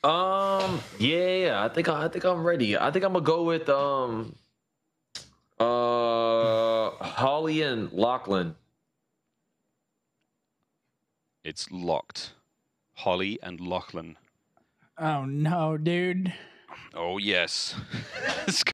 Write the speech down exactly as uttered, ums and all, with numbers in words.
Um, yeah, I think I, I think I'm ready. I think I'm gonna go with um, uh, Holly and Lachlan. It's locked. Holly and Lachlan. Oh no, dude. Oh yes. It's